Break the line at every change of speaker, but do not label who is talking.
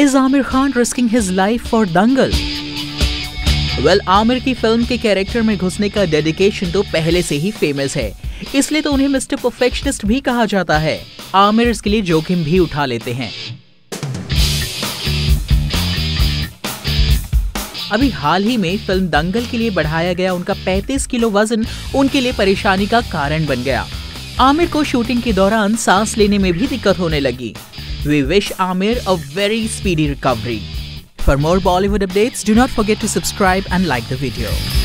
Is Aamir Khan risking his life for Dangal? Aamir की film के character में घुसने का डेडिकेशन तो पहले से ही फेमस है, इसलिए तो उन्हें मिस्टर परफेक्शनिस्ट भी कहा जाता है। आमिर इसके लिए जोखिम भी उठा लेते हैं। अभी हाल ही में फिल्म दंगल के लिए बढ़ाया गया उनका 35 किलो वजन उनके लिए परेशानी का कारण बन गया। आमिर को शूटिंग के दौरान सांस लेने में भी दिक्कत होने लगी। We wish Aamir a very speedy recovery. For more Bollywood updates, do not forget to subscribe and like the video.